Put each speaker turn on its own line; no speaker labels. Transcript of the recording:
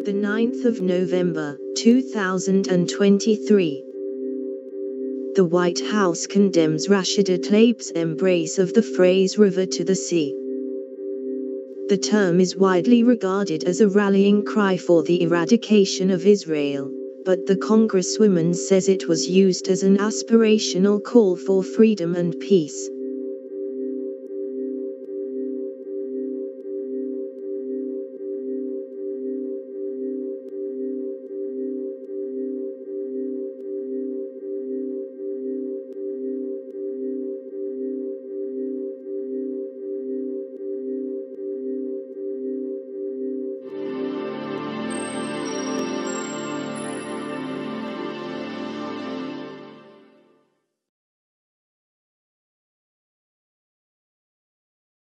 the 9th of November, 2023. The White House condemns Rashida Tlaib's embrace of the phrase "river to the sea." The term is widely regarded as a rallying cry for the eradication of Israel, but the congresswoman says it was used as an aspirational call for freedom and peace.